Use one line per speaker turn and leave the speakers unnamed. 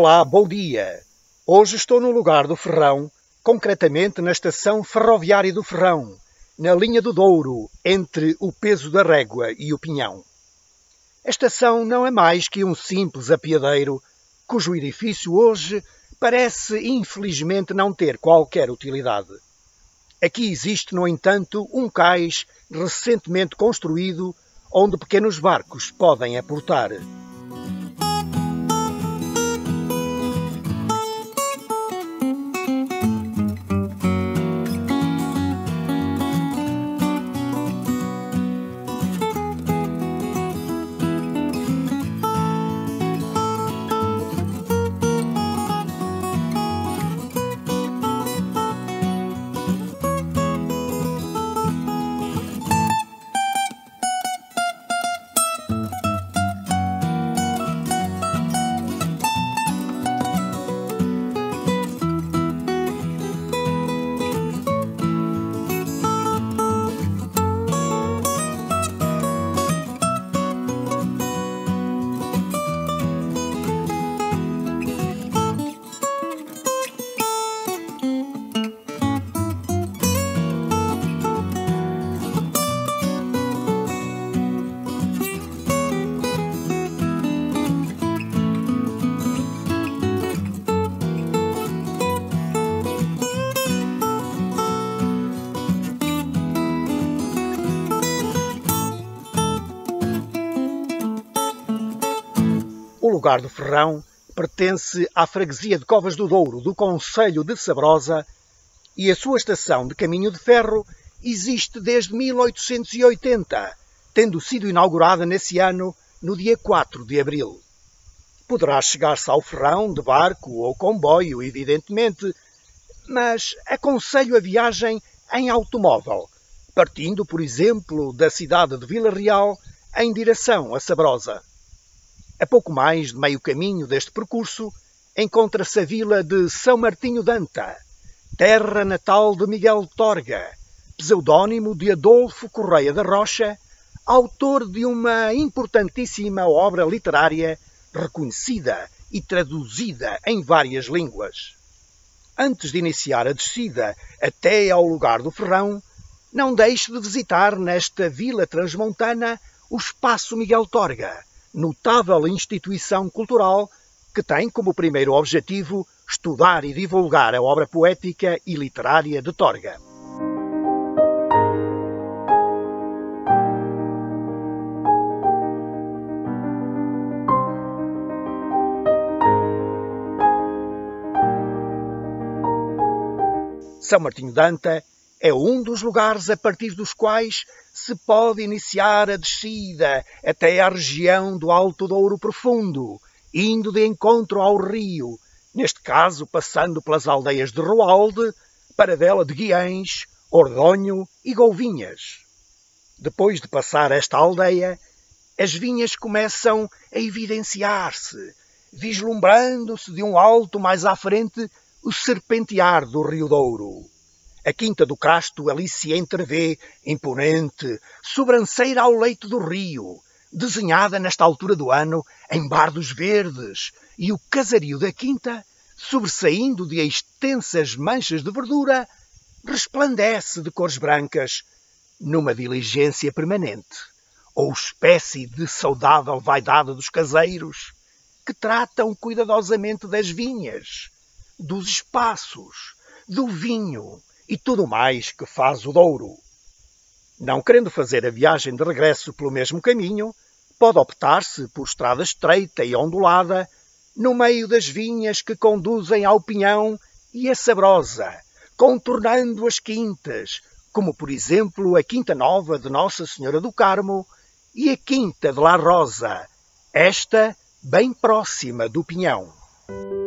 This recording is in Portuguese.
Olá, bom dia. Hoje estou no lugar do Ferrão, concretamente na estação ferroviária do Ferrão, na linha do Douro, entre o Peso da Régua e o Pinhão. A estação não é mais que um simples apiadeiro, cujo edifício hoje parece infelizmente não ter qualquer utilidade. Aqui existe, no entanto, um cais recentemente construído onde pequenos barcos podem aportar. O lugar do Ferrão pertence à freguesia de Covas do Douro, do concelho de Sabrosa, e a sua estação de caminho de ferro existe desde 1880, tendo sido inaugurada nesse ano, no dia 4 de abril. Poderá chegar-se ao Ferrão de barco ou comboio, evidentemente, mas aconselho a viagem em automóvel, partindo, por exemplo, da cidade de Vila Real em direção a Sabrosa. A pouco mais de meio caminho deste percurso, encontra-se a vila de São Martinho de Anta, terra natal de Miguel Torga, pseudónimo de Adolfo Correia da Rocha, autor de uma importantíssima obra literária reconhecida e traduzida em várias línguas. Antes de iniciar a descida até ao lugar do Ferrão, não deixe de visitar nesta vila transmontana o Espaço Miguel Torga, notável instituição cultural que tem como primeiro objetivo estudar e divulgar a obra poética e literária de Torga. São Martinho de Anta é um dos lugares a partir dos quais se pode iniciar a descida até à região do Alto Douro Profundo, indo de encontro ao rio, neste caso passando pelas aldeias de Roalde, Paradela de Guiães, Ordonho e Golvinhas. Depois de passar esta aldeia, as vinhas começam a evidenciar-se, vislumbrando-se de um alto mais à frente o serpentear do Rio Douro. A Quinta do Casto ali se entrevê, imponente, sobranceira ao leito do rio, desenhada nesta altura do ano em bardos verdes, e o casario da Quinta, sobressaindo de extensas manchas de verdura, resplandece de cores brancas numa diligência permanente, ou espécie de saudável vaidade dos caseiros, que tratam cuidadosamente das vinhas, dos espaços, do vinho, e tudo mais que faz o Douro. Não querendo fazer a viagem de regresso pelo mesmo caminho, pode optar-se por estrada estreita e ondulada, no meio das vinhas que conduzem ao Pinhão e a Sabrosa, contornando as quintas, como por exemplo a Quinta Nova de Nossa Senhora do Carmo e a Quinta de La Rosa, esta bem próxima do Pinhão.